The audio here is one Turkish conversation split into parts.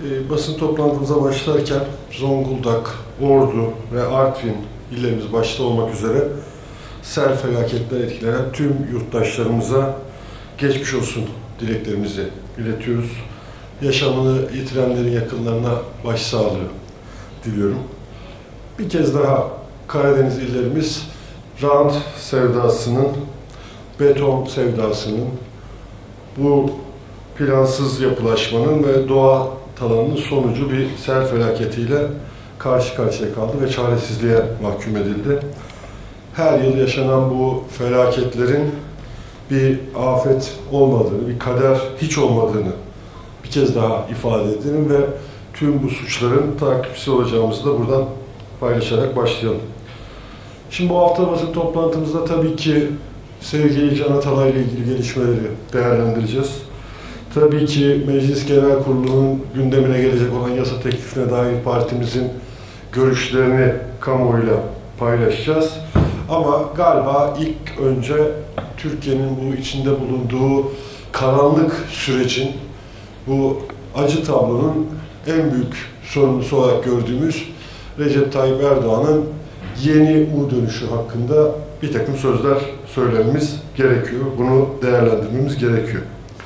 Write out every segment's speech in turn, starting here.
Basın toplantımıza başlarken Zonguldak, Ordu ve Artvin illerimiz başta olmak üzere sel felaketler etkilenen tüm yurttaşlarımıza geçmiş olsun dileklerimizi iletiyoruz. Yaşamını yitirenlerin yakınlarına başsağlığı diliyorum. Bir kez daha Karadeniz illerimiz rant sevdasının, beton sevdasının, bu plansız yapılaşmanın ve doğa talanının sonucu bir sel felaketiyle karşı karşıya kaldı ve çaresizliğe mahkum edildi. Her yıl yaşanan bu felaketlerin bir afet olmadığını, bir kader hiç olmadığını bir kez daha ifade edelim ve tüm bu suçların takipçisi olacağımızı da buradan paylaşarak başlayalım. Şimdi bu hafta basın toplantımızda tabii ki sevgili Can Atalay ile ilgili gelişmeleri değerlendireceğiz. Tabii ki Meclis Genel Kurulu'nun gündemine gelecek olan yasa teklifine dair partimizin görüşlerini kamuoyuyla paylaşacağız. Ama galiba ilk önce Türkiye'nin bu içinde bulunduğu karanlık sürecin, bu acı tablonun en büyük sorumlusu olarak gördüğümüz Recep Tayyip Erdoğan'ın yeni U dönüşü hakkında bir takım sözler söylememiz gerekiyor. Bunu değerlendirmemiz gerekiyor.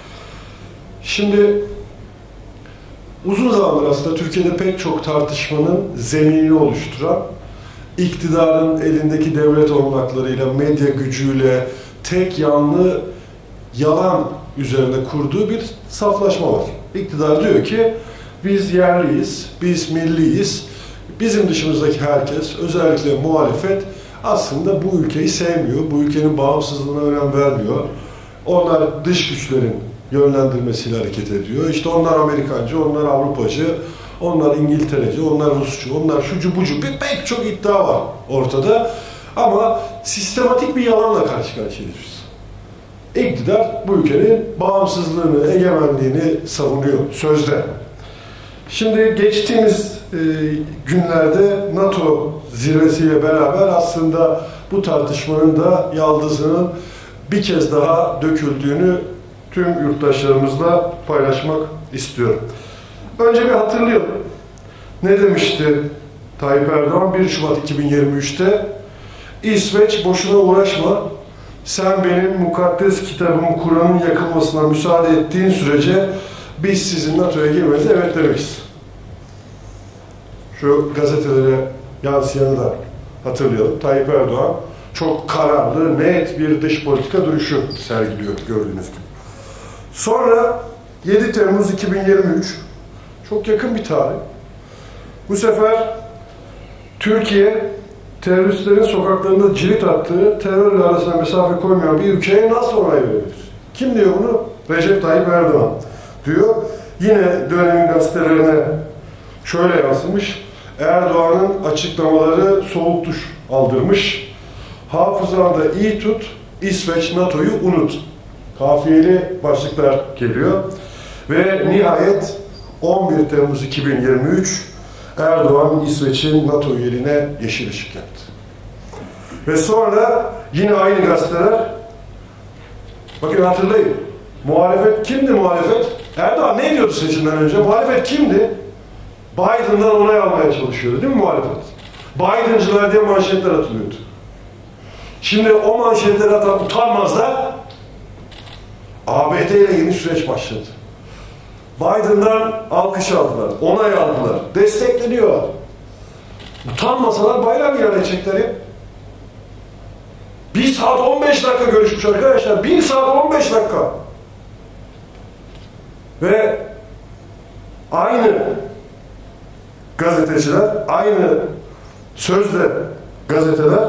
Şimdi uzun zamandır aslında Türkiye'de pek çok tartışmanın zeminini oluşturan, iktidarın elindeki devlet olanaklarıyla, medya gücüyle, tek yanlı yalan üzerine kurduğu bir saflaşma var. İktidar diyor ki biz yerliyiz, biz milliyiz, bizim dışımızdaki herkes, özellikle muhalefet aslında bu ülkeyi sevmiyor, bu ülkenin bağımsızlığına önem vermiyor. Onlar dış güçlerin yönlendirmesiyle hareket ediyor. İşte onlar Amerikancı, onlar Avrupacı, onlar İngiltereci, onlar Rusçu, onlar şucu bucu, pek çok iddia var ortada. Ama sistematik bir yalanla karşı karşıyayız. İktidar bu ülkenin bağımsızlığını, egemenliğini savunuyor sözde. Şimdi geçtiğimiz günlerde NATO zirvesiyle beraber aslında bu tartışmanın da yaldızının bir kez daha döküldüğünü tüm yurttaşlarımızla paylaşmak istiyorum. Önce bir hatırlayalım. Ne demişti Tayyip Erdoğan 1 Şubat 2023'te? İsveç boşuna uğraşma. Sen benim mukaddes kitabım Kur'an'ın yakılmasına müsaade ettiğin sürece biz sizin NATO'ya girmenize evet demeyiz. Şu gazetelere yansıyanı da hatırlayalım. Tayyip Erdoğan çok kararlı, net bir dış politika duruşu sergiliyor gördüğünüz gibi. Sonra 7 Temmuz 2023, çok yakın bir tarih. Bu sefer Türkiye, teröristlerin sokaklarında cirit attığı, terörle arasına mesafe koymayan bir ülkeye nasıl onay verebilir? Kim diyor bunu? Recep Tayyip Erdoğan diyor. Yine dönemin gazetelerine şöyle yansımış. Erdoğan'ın açıklamaları soğuk duş aldırmış. Hafızanda iyi tut, İsveç NATO'yu unut. Kafiyeli başlıklar geliyor. Ve nihayet 11 Temmuz 2023 Erdoğan İsveç'in NATO üyeliğine yeşil ışık yaktı. Ve sonra yine aynı gazeteler, bakın hatırlayın, muhalefet kimdi muhalefet? Erdoğan ne diyordu seçimden önce? Muhalefet kimdi? Biden'dan onay almaya çalışıyordu değil mi muhalefet? Biden'cılar diye manşetler atılıyordu. Şimdi o manşetleri atan utanmazlar, ABD ile yeni süreç başladı. Biden'dan alkış aldılar, onay aldılar, destekleniyorlar. Utanmasalar bayram ilan edecekler ya. 1 saat 15 dakika görüşmüş arkadaşlar, 1 saat 15 dakika. Ve aynı gazeteciler, aynı sözde gazeteler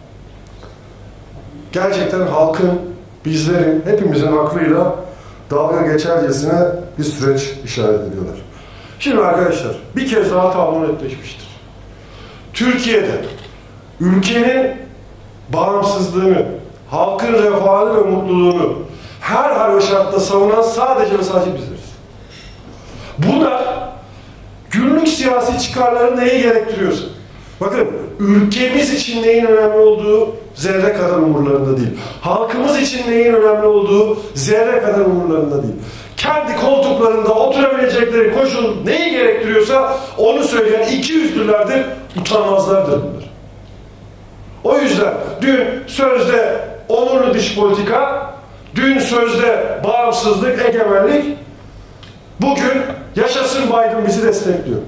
gerçekten halkın, bizlerin, hepimizin aklıyla dalga geçercesine bir süreç işaret ediyorlar. Şimdi arkadaşlar bir kez daha tablo netleşmiştir. Türkiye'de ülkenin bağımsızlığını, halkın refahını ve mutluluğunu her hal ve şartta savunan sadece ve sadece bizleriz. Bunlar günlük siyasi çıkarları neyi gerektiriyorsa, bakın ülkemiz için neyin önemli olduğu zerre kadar umurlarında değil. Halkımız için neyin önemli olduğu zerre kadar umurlarında değil. kendi koltuklarında oturabilecekleri koşul neyi gerektiriyorsa onu söyleyen ikiyüzlülerdir, utanmazlardır bunlar. O yüzden dün sözde onurlu dış politika, dün sözde bağımsızlık, egemenlik, bugün yaşasın Biden bizi destekliyor.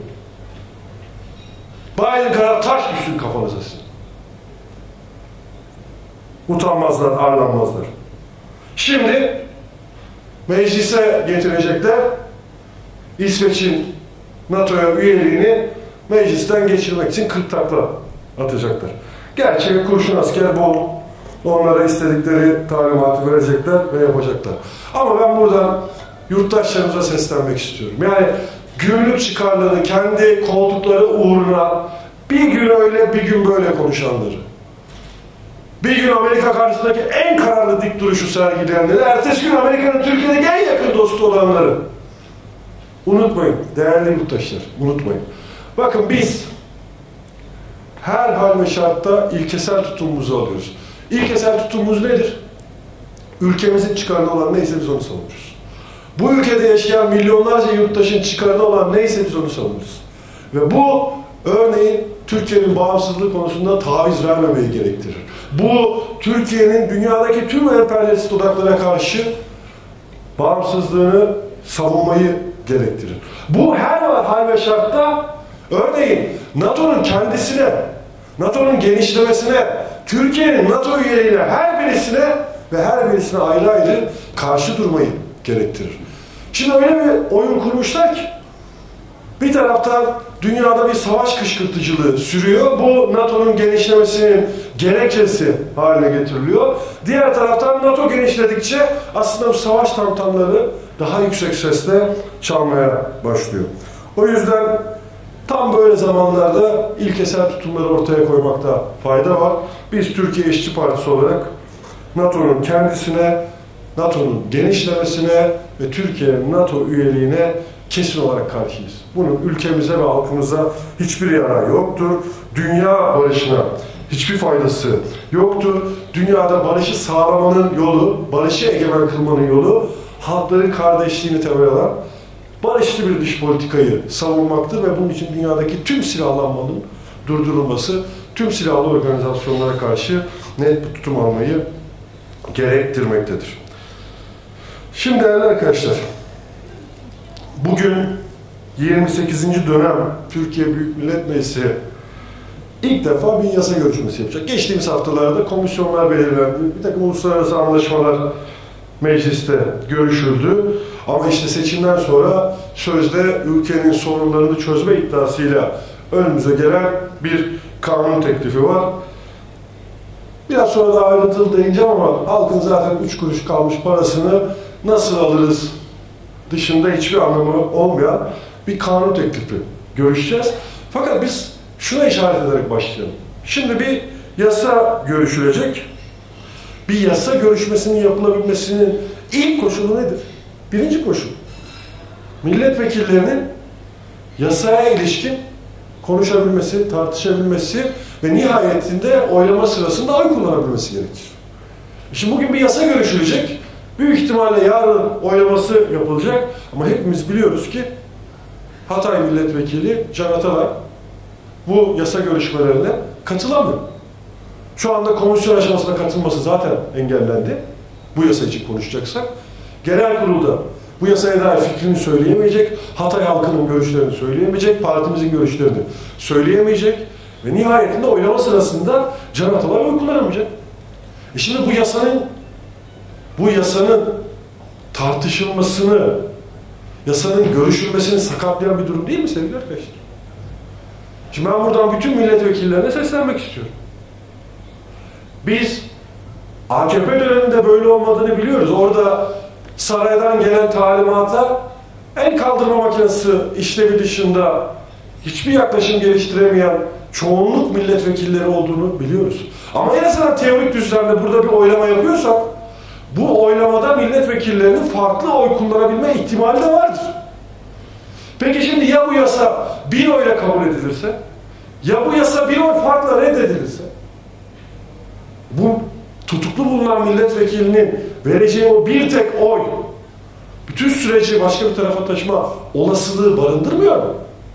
Biden kadar taş düşsün kafanıza sizin. Utanmazlar, arlanmazlar. Şimdi meclise getirecekler. İsveç'in NATO'ya üyeliğini meclisten geçirmek için 40 takla atacaklar. Gerçi kurşun asker bol. Onlara istedikleri talimatı verecekler ve yapacaklar. Ama ben buradan yurttaşlarımıza seslenmek istiyorum. Yani gümrük çıkarlarını kendi koltukları uğruna bir gün öyle bir gün böyle konuşanları, bir gün Amerika karşısındaki en kararlı dik duruşu sergileyenleri, ertesi gün Amerika'nın Türkiye'deki en yakın dostu olanları unutmayın değerli yurttaşlar, unutmayın. Bakın biz her hal ve şartta ilkesel tutumumuzu alıyoruz. İlkesel tutumumuz nedir? Ülkemizin çıkarına olan neyse biz onu savunuyoruz. Bu ülkede yaşayan milyonlarca yurttaşın çıkarına olan neyse biz onu savunuyoruz. Ve bu örneğin Türkiye'nin bağımsızlığı konusunda taviz vermemeyi gerektirir. Bu Türkiye'nin dünyadaki tüm emperyalist odaklara karşı bağımsızlığını savunmayı gerektirir. Bu her hal ve şartta örneğin NATO'nun kendisine, NATO'nun genişlemesine, Türkiye'nin NATO üyeliğine her birisine ayrı ayrı karşı durmayı gerektirir. Şimdi öyle bir oyun kurmuşlar ki bir taraftan dünyada bir savaş kışkırtıcılığı sürüyor. Bu NATO'nun genişlemesinin gerekçesi haline getiriliyor. Diğer taraftan NATO genişledikçe aslında bu savaş tamtamları daha yüksek sesle çalmaya başlıyor. O yüzden tam böyle zamanlarda ilkesel tutumları ortaya koymakta fayda var. Biz Türkiye İşçi Partisi olarak NATO'nun kendisine, NATO'nun genişlemesine ve Türkiye'nin NATO üyeliğine kesin olarak karşıyız. Bunun ülkemize ve halkımıza hiçbir yararı yoktur. Dünya barışına hiçbir faydası yoktur. Dünyada barışı sağlamanın yolu, barışı egemen kılmanın yolu, halkların kardeşliğini temel alan barışçı bir dış politikayı savunmaktır ve bunun için dünyadaki tüm silahlanmanın durdurulması, tüm silahlı organizasyonlara karşı net bir tutum almayı gerektirmektedir. Şimdi değerli arkadaşlar, bugün 28. dönem Türkiye Büyük Millet Meclisi ilk defa bir yasa görüşmesi yapacak. Geçtiğimiz haftalarda komisyonlar belirlendi, bir takım uluslararası anlaşmalar mecliste görüşüldü. Ama işte seçimden sonra sözde ülkenin sorunlarını çözme iddiasıyla önümüze gelen bir kanun teklifi var. Biraz sonra da ayrıntılı değineceğim ama halkın zaten 3 kuruş kalmış parasını nasıl alırız dışında hiçbir anlamı olmayan bir kanun teklifi görüşeceğiz. Fakat biz şuna işaret ederek başlayalım. Şimdi bir yasa görüşülecek. Bir yasa görüşmesinin yapılabilmesinin ilk koşulu nedir? Birinci koşul. Milletvekillerinin yasaya ilişkin konuşabilmesi, tartışabilmesi ve nihayetinde oylama sırasında oy kullanabilmesi gerekir. Şimdi bugün bir yasa görüşülecek. Büyük ihtimalle yarın oylaması yapılacak. Ama hepimiz biliyoruz ki Hatay Milletvekili Can Atalay bu yasa görüşmelerine katılamıyor. Şu anda komisyon aşamasına katılması zaten engellendi. Bu yasa için konuşacaksak. Genel kurulda bu yasaya dair fikrini söyleyemeyecek, Hatay halkının görüşlerini söyleyemeyecek, partimizin görüşlerini söyleyemeyecek ve nihayetinde oylama sırasında Can Atalay oy kullanamayacak. Şimdi bu yasanın tartışılmasını, yasanın görüşülmesini sakatlayan bir durum değil mi sevgili arkadaşlar? Şimdi ben buradan bütün milletvekillerine seslenmek istiyorum. Biz AKP döneminde böyle olmadığını biliyoruz. Orada saraydan gelen talimatlar el kaldırma makinesi işlevi dışında hiçbir yaklaşım geliştiremeyen çoğunluk milletvekilleri olduğunu biliyoruz. Ama en azından teorik düzlemde burada bir oylama yapıyorsak bu oylamada milletvekillerinin farklı oy kullanabilme ihtimali de vardır. Peki şimdi ya bu yasa bir oyla kabul edilirse, ya bu yasa bir oy farkla reddedilirse, bu tutuklu bulunan milletvekilinin vereceği o bir tek oy bütün süreci başka bir tarafa taşıma olasılığı barındırmıyor mu?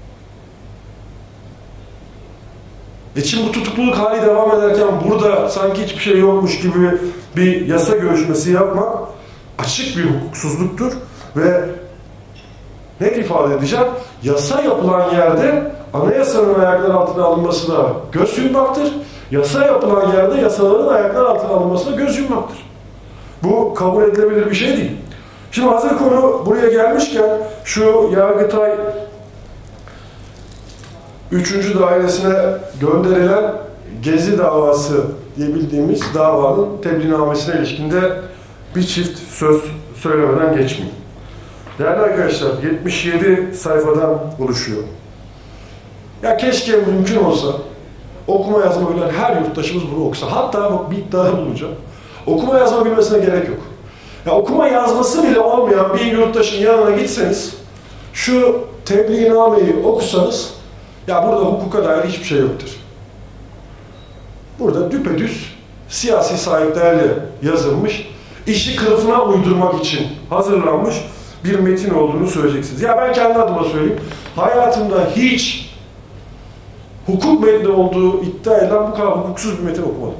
Şimdi bu tutukluluk hali devam ederken burada sanki hiçbir şey yokmuş gibi bir yasa görüşmesi yapmak açık bir hukuksuzluktur ve net ifade edeceğim, yasa yapılan yerde anayasanın ayaklar altına alınmasına göz yummaktır. Yasa yapılan yerde yasaların ayaklar altına alınmasına göz yummaktır. Bu kabul edilebilir bir şey değil. Şimdi hazır konu buraya gelmişken şu Yargıtay 3. dairesine gönderilen Gezi davası diye bildiğimiz davanın tebliğnamesine ilişkinde bir çift söz söylemeden geçmeyeyim. Değerli arkadaşlar, 77 sayfadan oluşuyor. Ya keşke mümkün olsa okuma yazma bilen her yurttaşımız bunu okusa. Hatta bir iddia bulacağım. Okuma yazma bilmesine gerek yok. Ya okuma yazması bile olmayan bir yurttaşın yanına gitseniz, şu tebliğnameyi okusanız, ya burada hukuka dair hiçbir şey yoktur. Burada düpedüz siyasi sahiplerle yazılmış, işi kılıfına uydurmak için hazırlanmış bir metin olduğunu söyleyeceksiniz. Ya ben kendi adıma söyleyeyim, hayatımda hiç hukuk metni olduğu iddia edilen bu kadar hukuksuz bir metin okumadım.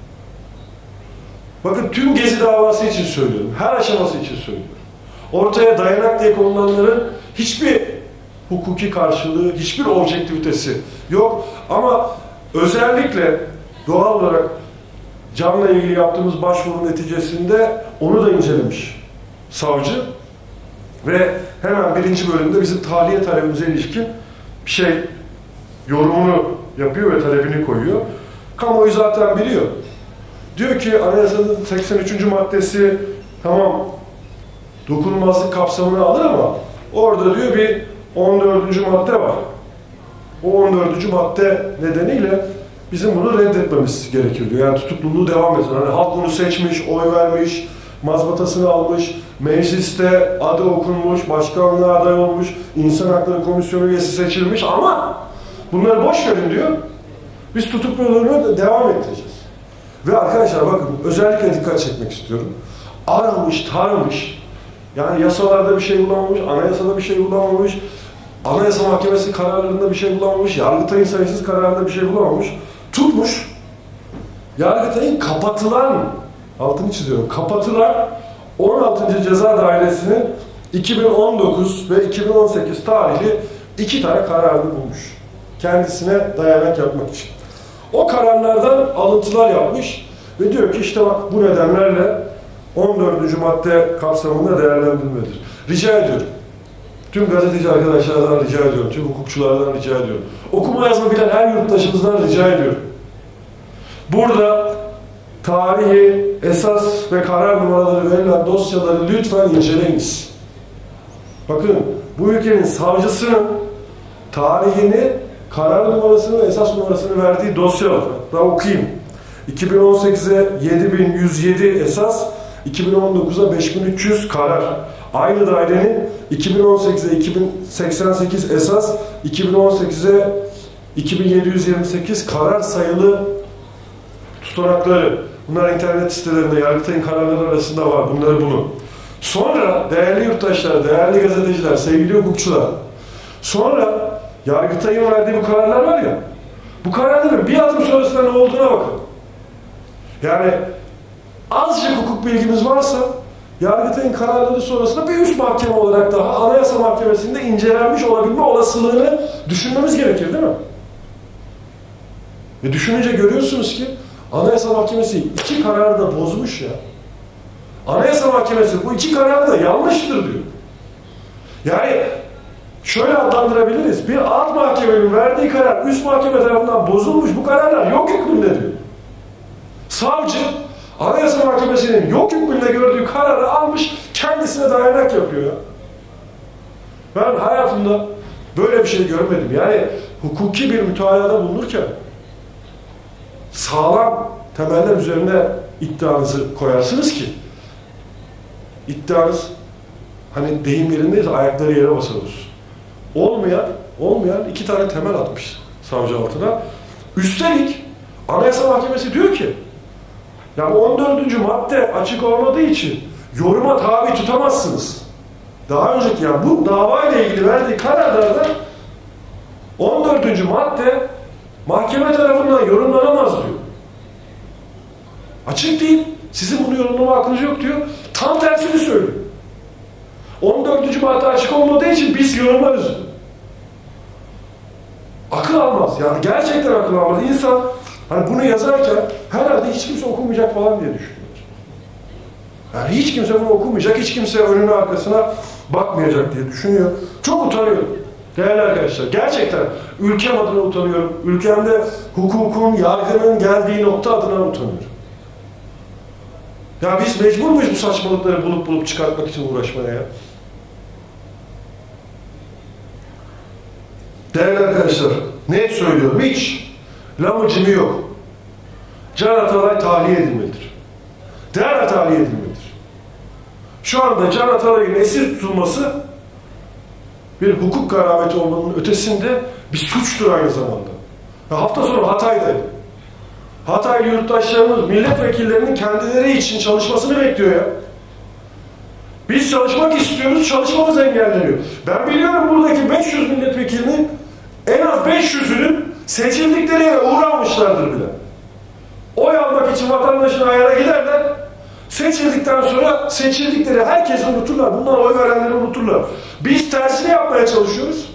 Bakın tüm Gezi davası için söylüyorum, her aşaması için söylüyorum. Ortaya dayanak diye konulanların hiçbir hukuki karşılığı, hiçbir objektivitesi yok. Ama özellikle doğal olarak Can'la ilgili yaptığımız başvurunun neticesinde onu da incelemiş savcı. Ve hemen 1. bölümde bizim tahliye talebimize ilişkin bir şey yorumunu yapıyor ve talebini koyuyor. Kamuoyu zaten biliyor. Diyor ki Anayasanın 83. maddesi tamam dokunulmazlık kapsamını alır ama orada diyor bir 14. madde var. O 14. madde nedeniyle bizim bunu reddetmemiz gerekiyor diyor. Yani tutukluluğu devam etsin. Hani halk bunu seçmiş, oy vermiş, mazbatasını almış, mecliste adı okunmuş, başkanlığa aday olmuş, İnsan Hakları Komisyonu üyesi seçilmiş ama bunları boş verin diyor. Biz tutukluluğunu devam ettireceğiz. Ve arkadaşlar bakın özellikle dikkat çekmek istiyorum. Aramış, taramış, yani yasalarda bir şey bulamamış, anayasada bir şey bulamamış, Anayasa Mahkemesi kararlarında bir şey bulamamış, Yargıtay'ın sayısız kararında bir şey bulamamış, tutmuş, Yargıtay'ın kapatılan, altını çiziyorum, kapatılan 16. Ceza Dairesi'nin 2019 ve 2018 tarihli 2 tane kararını bulmuş. Kendisine dayanak yapmak için. O kararlardan alıntılar yapmış ve diyor ki işte bak bu nedenlerle 14. madde kapsamında değerlendirilmedir. Rica ediyorum. Tüm gazeteci arkadaşlardan rica ediyorum. Tüm hukukçulardan rica ediyorum. Okuma yazma bilen her yurttaşımızdan rica ediyorum. Burada tarihi, esas ve karar numaraları verilen dosyaları lütfen inceleyiniz. Bakın bu ülkenin savcısının tarihini, karar numarasını ve esas numarasını verdiği dosya var. Daha okuyayım. 2018'e 7107 esas, 2019'a 5300 karar. Aynı dairenin 2018'e 2088 esas, 2018'e 2728 karar sayılı tutanakları. Bunlar internet sitelerinde, Yargıtay'ın kararları arasında var. Bunları bulun. Sonra değerli yurttaşlar, değerli gazeteciler, sevgili hukukçular, sonra Yargıtay'ın verdiği bu kararlar var ya, bu kararların bir adım sonrasında ne olduğuna bakın. Yani azıcık hukuk bilgimiz varsa Yargıtay'ın kararları sonrasında bir üst mahkeme olarak daha Anayasa Mahkemesi'nde incelenmiş olabilme olasılığını düşünmemiz gerekir değil mi? Ve düşününce görüyorsunuz ki Anayasa Mahkemesi 2 kararı da bozmuş ya. Anayasa Mahkemesi bu 2 kararı da yanlıştır diyor. Yani şöyle adlandırabiliriz. Bir alt mahkemenin verdiği karar üst mahkeme tarafından bozulmuş, bu kararlar yok hükmünde diyor. Savcı Anayasa Mahkemesi'nin yok hükmünde gördüğü kararı almış, kendisine dayanak yapıyor ya. Ben hayatımda böyle bir şey görmedim. Yani hukuki bir mütalada bulunurken sağlam temeller üzerine iddianızı koyarsınız ki iddianız hani deyim yerindeyiz, ayakları yere basar olsun. Olmayan 2 tane temel atmış savcı altına. Üstelik Anayasa Mahkemesi diyor ki yani 14. madde açık olmadığı için yoruma tabi tutamazsınız. daha önceki yani bu davayla ilgili verdiği kararlarda 14. madde mahkeme tarafından yorumlanamaz diyor. Açık değil. Sizin bunu yorumlama hakkınız yok diyor. Tam tersini söylüyor. 14. madde açık olmadığı için biz yorumlarız. Akıl almaz. Yani gerçekten akıl almaz. İnsan hani bunu yazarken herhalde hiç kimse okumayacak falan diye düşünüyor. Yani hiç kimse bunu okumayacak, hiç kimse önüne arkasına bakmayacak diye düşünüyor. Çok utanıyorum. Değerli arkadaşlar, gerçekten ülkem adına utanıyorum. Ülkemde hukukun, yargının geldiği nokta adına utanıyorum. Ya biz mecbur muyuz bu saçmalıkları bulup çıkartmak için uğraşmaya ya? Değerli arkadaşlar, net söylüyorum, hiç lamıcımı yok. Can Atalay tahliye edilmelidir. Derhal tahliye edilmelidir. Şu anda Can Atalay'ın esir tutulması bir hukuk garabeti olmanın ötesinde bir suçtur aynı zamanda. Ya hafta sonu Hatay'daydı. Hataylı yurttaşlarımız, milletvekillerinin kendileri için çalışmasını bekliyor ya. Biz çalışmak istiyoruz, çalışmamız engelleniyor. Ben biliyorum buradaki 500 milletvekilinin en az 500'ünün seçildikleri yere uğramışlardır bile. Oy almak için vatandaşın ayağına giderler. Seçildikten sonra seçildikleri herkesi unuturlar. Bunlar oy verenleri unuturlar. Biz tersini yapmaya çalışıyoruz.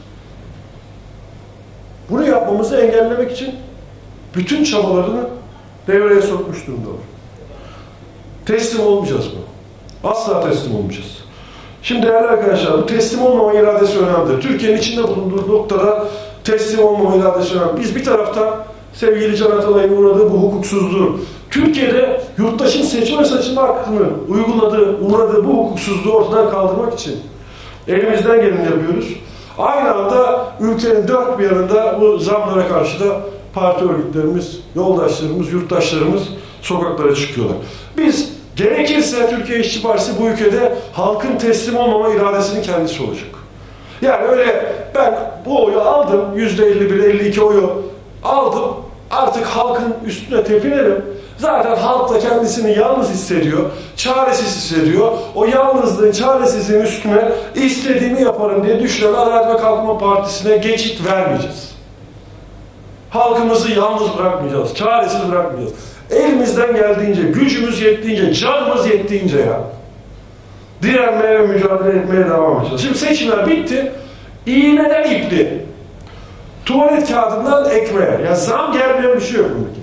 Bunu yapmamızı engellemek için bütün çabalarını devreye sokmuş durumdalar. Teslim olmayacağız mı? Asla teslim olmayacağız. Şimdi değerli arkadaşlar, bu teslim olmama iradesi önemlidir. Türkiye'nin içinde bulunduğu noktada teslim olmama iradesi önemli. Biz bir tarafta sevgili Can Atalay'ın uğradığı bu hukuksuzluğu, Türkiye'de yurttaşın seçme ve seçilme hakkını uğradığı bu hukuksuzluğu ortadan kaldırmak için elimizden geleni yapıyoruz. Aynı anda ülkenin dört bir yanında bu zamlara karşı da parti örgütlerimiz, yoldaşlarımız, yurttaşlarımız sokaklara çıkıyorlar. Biz gerekirse Türkiye İşçi Partisi bu ülkede halkın teslim olmama iradesinin kendisi olacak. Yani öyle ben bu oyu aldım, %51-52 oyu aldım, artık halkın üstüne tepinelim. Zaten halk da kendisini yalnız hissediyor, çaresiz hissediyor. O yalnızlığın, çaresizliğin üstüne istediğimi yaparım diye düşünen Adalet ve Kalkınma Partisi'ne geçit vermeyeceğiz. Halkımızı yalnız bırakmayacağız, çaresiz bırakmayacağız. Elimizden geldiğince, gücümüz yettiğince, canımız yettiğince ya. Direnmeye ve mücadele etmeye devam edeceğiz. Şimdi seçimler bitti. İğneden ipli. Tuvalet kağıdından ekmeğe. Ya zam gelmeyen bir şey yok buradaki.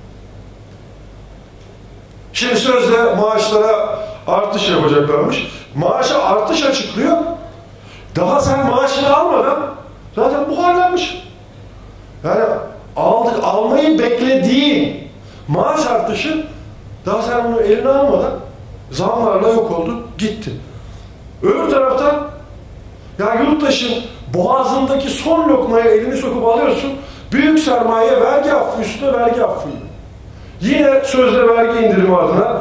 Şimdi sözde maaşlara artış yapacaklarmış. Maaşa artış açıklıyor. Daha sen maaşını almadan zaten buharlanmış. Yani almayı beklediğin maaş artışı daha sen bunu eline almadan zamlarla yok oldu, gitti. Öbür taraftan ya yurttaşın boğazındaki son lokmaya elini sokup alıyorsun, büyük sermaye vergi affı üstüne vergi affı. Yine sözde vergi indirimi adına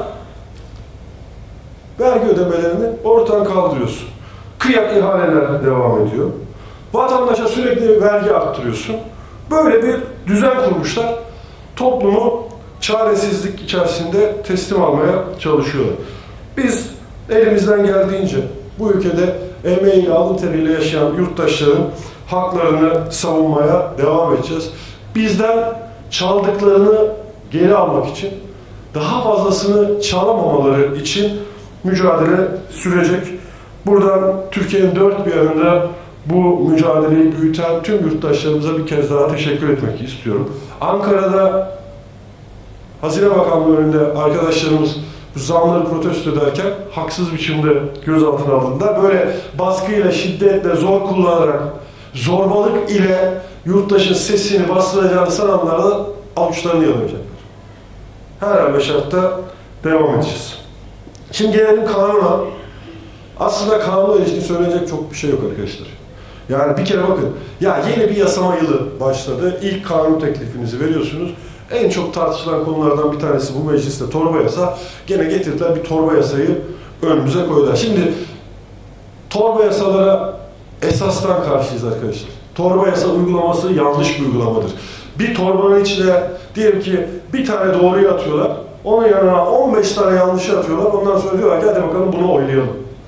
vergi ödemelerini ortadan kaldırıyorsun. Kıyak ihaleler devam ediyor. Vatandaşa sürekli vergi arttırıyorsun. Böyle bir düzen kurmuşlar. Toplumu çaresizlik içerisinde teslim almaya çalışıyorlar. Biz elimizden geldiğince bu ülkede emeğiyle, alın teriyle yaşayan yurttaşların haklarını savunmaya devam edeceğiz. Bizden çaldıklarını geri almak için, daha fazlasını çalamamaları için mücadele sürecek. Buradan Türkiye'nin dört bir yanında bu mücadeleyi büyüten tüm yurttaşlarımıza bir kez daha teşekkür etmek istiyorum. Ankara'da Hazine Bakanlığı önünde arkadaşlarımız bu zamları protesto ederken haksız biçimde gözaltına alındılar. Böyle baskıyla, şiddetle, zor kullanarak, zorbalık ile yurttaşın sesini bastıracağını sananlar da avuçlarını yalayacaklar. Her hal ve şartta devam edeceğiz. Şimdi gelelim kanuna. Aslında kanuna ilişkin söyleyecek çok bir şey yok arkadaşlar. Yani bir kere bakın, ya yeni bir yasama yılı başladı. İlk kanun teklifinizi veriyorsunuz. En çok tartışılan konulardan bir tanesi bu mecliste torba yasa. Gene getirdiler bir torba yasayı önümüze koydular. Şimdi torba yasalara esasdan karşıyız arkadaşlar. Torba yasa uygulaması yanlış bir uygulamadır. Bir torbanın içine diyelim ki bir tane doğruyu atıyorlar. Onun yanına 15 tane yanlışı atıyorlar. Ondan sonra diyorlar ki hadi bakalım bunu oylayalım.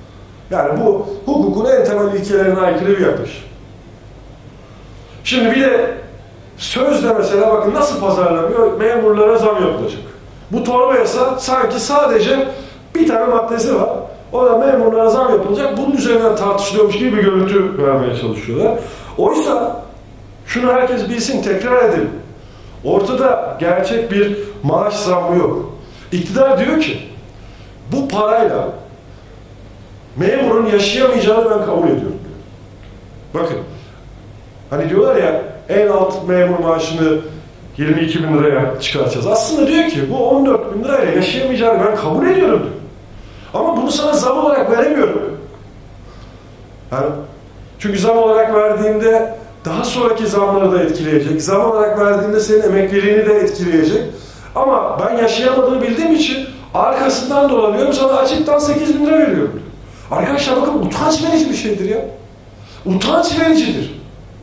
Yani bu hukukun en temel ilkelerine aykırı bir yaklaşım. Şimdi bir de sözde mesela bakın nasıl pazarlanıyor, memurlara zam yapılacak. Bu torba yasa sanki sadece bir tane maddesi var. O da memurlara zam yapılacak, bunun üzerinden tartışılıyormuş gibi bir görüntü vermeye çalışıyorlar. Oysa şunu herkes bilsin, tekrar edelim. Ortada gerçek bir maaş zammı yok. İktidar diyor ki, bu parayla memurun yaşayamayacağını ben kabul ediyorum diyor. Bakın, hani diyorlar ya, en alt memur maaşını 22 bin liraya çıkartacağız. Aslında diyor ki, bu 14 bin lirayla yaşayamayacağını ben kabul ediyorum diyor. Ama bunu sana zam olarak veremiyorum. Yani, çünkü zam olarak verdiğimde daha sonraki zamları da etkileyecek. Zam olarak verdiğinde senin emekliliğini de etkileyecek. Ama ben yaşayamadığını bildiğim için arkasından dolanıyorum, sana açıktan 8 bin lira veriyorum diyor. Arkadaşlar bakın, utanç verici bir şeydir ya. Utanç vericidir.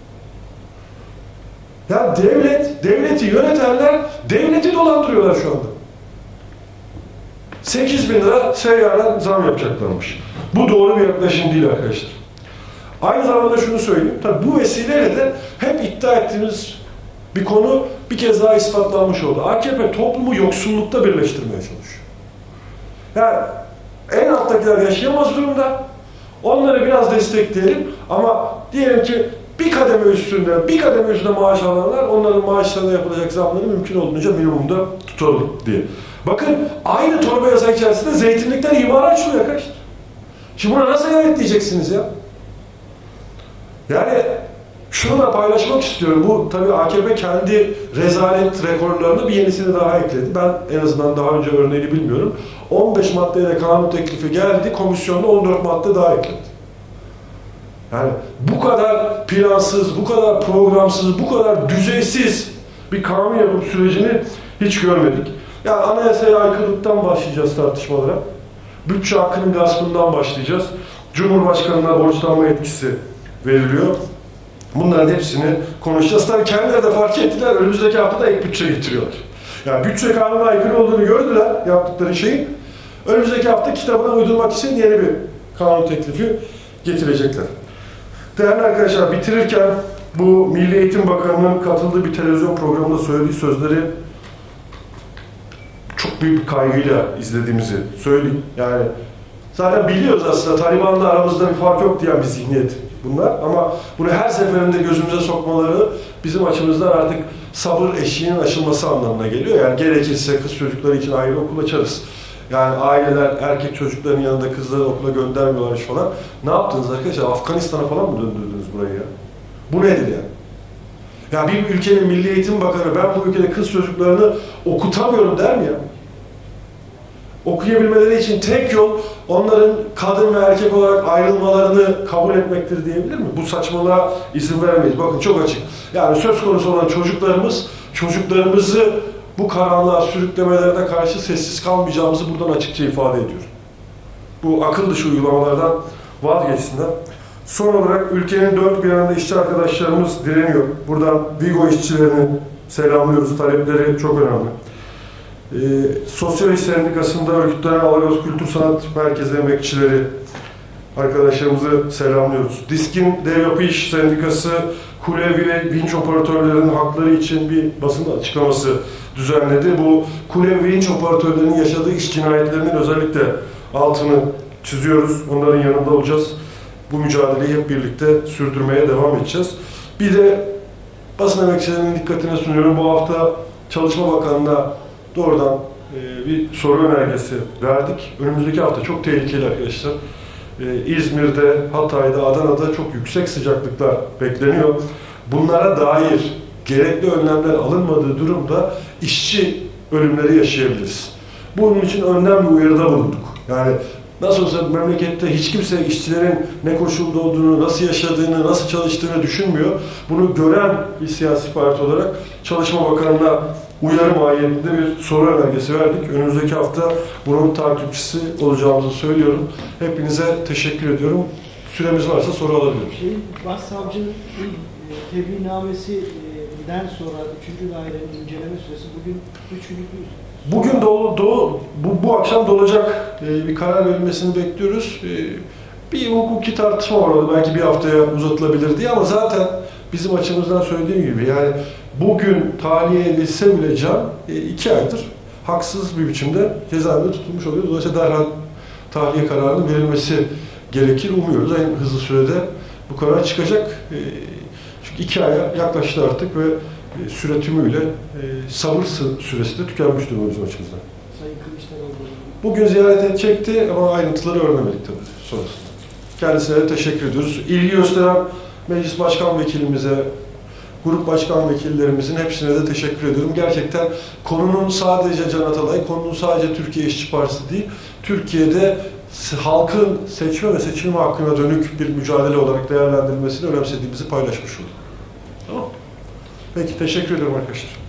Ya devleti yönetenler devleti dolandırıyorlar şu anda. 8 bin lira seyyaren zam yapacaklarmış. Bu doğru bir yaklaşım değil arkadaşlar. Aynı zamanda şunu söyleyeyim. Tabii bu vesileyle de hep iddia ettiğimiz bir konu bir kez daha ispatlanmış oldu. AKP toplumu yoksullukta birleştirmeye çalışıyor. Yani en alttakiler yaşayamaz durumda. Onları biraz destekleyelim ama diyelim ki bir kademe üstünde maaş alanlar, onların maaşlarına yapılacak zamları mümkün olduğunca minimumda tutalım diye. Bakın aynı torba yasa içerisinde zeytinlikten imara açılıyor arkadaşlar. Şimdi buna nasıl denetleyeceksiniz ya? Yani şunu da paylaşmak istiyorum. Bu tabii AKP kendi rezalet rekorlarına bir yenisini daha ekledi. Ben en azından daha önce örneğini bilmiyorum. 15 maddeyle kanun teklifi geldi. Komisyonda 14 madde daha ekledi. Yani bu kadar plansız, bu kadar programsız, bu kadar düzeysiz bir kanun yapım sürecini hiç görmedik. Yani anayasaya aykırılıktan başlayacağız tartışmalara. Bütçe hakkının gaspından başlayacağız. Cumhurbaşkanına borçlanma etkisi veriliyor. Bunların hepsini konuşacağız. Tabii kendileri de fark ettiler. Önümüzdeki hafta da ek bütçe getiriyorlar. Yani bütçe kanuna aykırı olduğunu gördüler yaptıkları şeyin. Önümüzdeki hafta kitabına uydurmak için yeni bir kanun teklifi getirecekler. Değerli arkadaşlar, bitirirken bu Milli Eğitim Bakanı'nın katıldığı bir televizyon programında söylediği sözleri çok büyük bir kaygıyla izlediğimizi söyleyeyim. Yani zaten biliyoruz aslında Taliban'la aramızda bir fark yok diyen bir zihniyet bunlar. Ama bunu her seferinde gözümüze sokmaları bizim açımızdan artık sabır eşiğinin aşılması anlamına geliyor. Yani gerekirse kız çocukları için ayrı okul açarız. Yani aileler erkek çocukların yanında kızları okula göndermiyorlarmış falan. Ne yaptınız arkadaşlar? Afganistan'a falan mı döndürdünüz burayı ya? Bu nedir ya? Ya bir ülkenin Milli Eğitim Bakanı ben bu ülkede kız çocuklarını okutamıyorum der mi ya? Okuyabilmeleri için tek yol onların kadın ve erkek olarak ayrılmalarını kabul etmektir diyebilir mi? Bu saçmalığa izin veremeyiz. Bakın çok açık. Yani söz konusu olan çocuklarımızı bu karanlığa sürüklemelerine karşı sessiz kalmayacağımızı buradan açıkça ifade ediyorum. Bu akıl dışı uygulamalardan vazgeçsinler. Son olarak ülkenin dört bir yanında işçi arkadaşlarımız direniyor. Buradan Vigo işçilerini selamlıyoruz. Talepleri çok önemli. Sosyal İş Sendikası'nda örgütlenen Alagöz Kültür Sanat Merkezi emekçileri arkadaşlarımızı selamlıyoruz. Diskin Dev Yapı İş Sendikası Kulevi ve vinç operatörlerinin hakları için bir basın açıklaması düzenledi. Bu Kulevi vinç operatörlerinin yaşadığı iş cinayetlerinin özellikle altını çiziyoruz. Onların yanında olacağız. Bu mücadeleyi hep birlikte sürdürmeye devam edeceğiz. Bir de basın emekçilerinin dikkatine sunuyorum. Bu hafta Çalışma Bakanı'na doğrudan bir soru önergesi verdik. Önümüzdeki hafta çok tehlikeli arkadaşlar. İzmir'de, Hatay'da, Adana'da çok yüksek sıcaklıklar bekleniyor. Bunlara dair gerekli önlemler alınmadığı durumda işçi ölümleri yaşayabiliriz. Bunun için önlem bir uyarıda bulunduk. Yani nasıl olsa memlekette hiç kimse işçilerin ne koşulda olduğunu, nasıl yaşadığını, nasıl çalıştığını düşünmüyor. Bunu gören bir siyasi parti olarak Çalışma Bakanı'na uyarı mahiyetinde bir soru önergesi verdik. Önümüzdeki hafta bunun takipçisi olacağımızı söylüyorum. Hepinize teşekkür ediyorum. Süremiz varsa soru alabilirim. Başsavcının tebliğnamesinden sonra 3. dairenin inceleme süresi bugün 3 günlük bir Bugün bu akşam dolacak bir karar verilmesini bekliyoruz. Bir hukuki tartışma var orada, belki bir haftaya uzatılabilir diye, ama zaten bizim açımızdan söylediğim gibi yani bugün tahliye edilse bile Can 2 aydır haksız bir biçimde cezaevinde tutulmuş oluyor. Dolayısıyla derhal tahliye kararının verilmesi gerekir. Umuyoruz en hızlı sürede bu karar çıkacak. Çünkü 2 aya yaklaştı artık ve süre tümüyle sabır süresi de tükenmiş durumda bizim açımızdan. Sayın Kılıçdaroğlu bugün ziyaret edecekti ama ayrıntıları öğrenemedik tabii sonrasında. Kendisine de teşekkür ediyoruz. İlgi gösteren meclis başkan vekilimize, grup başkan vekillerimizin hepsine de teşekkür ediyorum. Gerçekten konunun sadece Can Atalay, konunun sadece Türkiye İşçi Partisi değil, Türkiye'de halkın seçme ve seçilme hakkına dönük bir mücadele olarak değerlendirilmesini önemsediğimizi paylaşmış olduk. Tamam. Peki, teşekkür ederim arkadaşlar.